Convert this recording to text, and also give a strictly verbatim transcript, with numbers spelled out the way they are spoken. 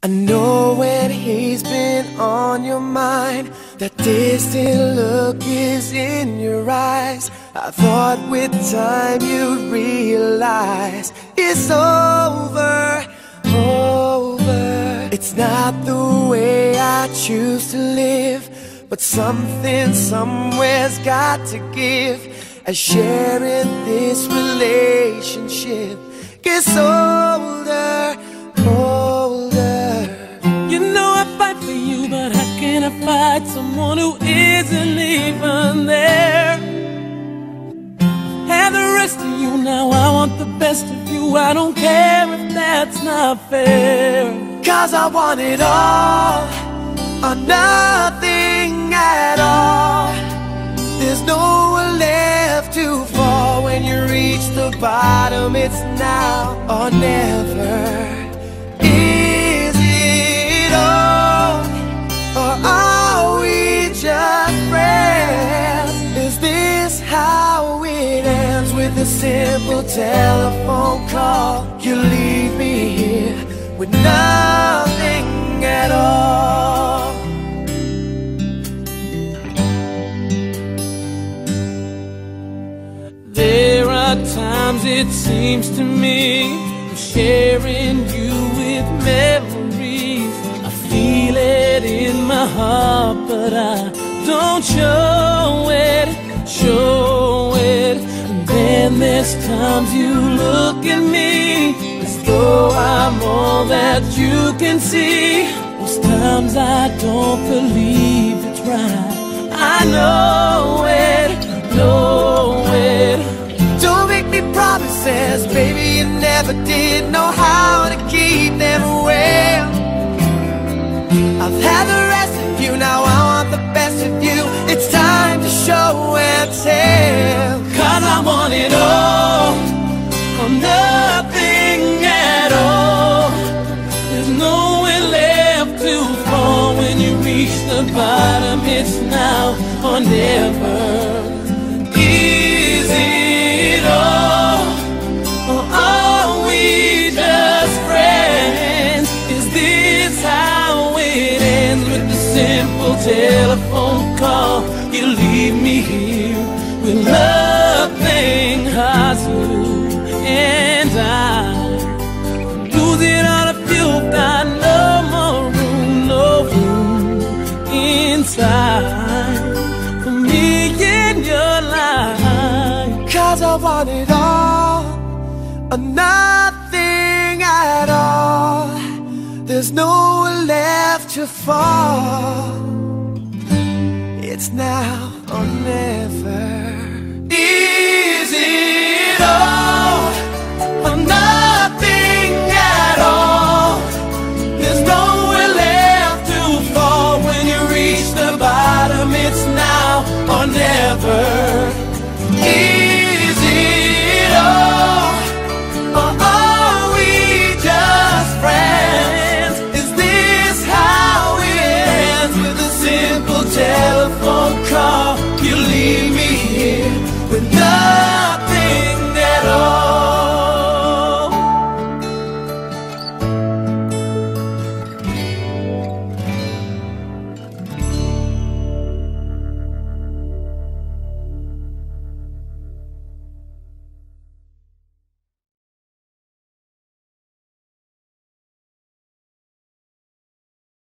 I know when he's been on your mind, that distant look is in your eyes. I thought with time you'd realize it's over, over. It's not the way I choose to live, but something somewhere's got to give, as sharing this relationship gets older, older. You know I fight for you, but how can I fight someone who isn't even there? Have the rest of you now, I want the best of you. I don't care if that's not fair, 'cause I want it all or nothing at all. There's nowhere left to fall. When you reach the bottom, it's now or never. Is it all, or are we just friends? Is this how it ends, with a simple telephone call? You leave me here with nothing at all. There are times it seems to me I'm sharing you with memories. I feel it in my heart, but I don't show it, show it. And then there's times you look at me as though I'm all that you can see. Those times I don't believe it's right. I know it, know it. Don't make me promises, baby, you never did know how to keep them well. I've had the rest of you, now I want the best of you. It's time to show and tell, 'cause I want it all or nothing at all. There's nowhere left to fall. When you reach the bottom, it's now or never. Is it all, or are we just friends? Is this how it ends, with a simple telephone call? You leave me here with nothing, 'cause you and I losing all the fuel, got no more room, no room inside for me in your life. 'cause I want it all or nothing at all. There's nowhere left to fall. It's now or never. Is it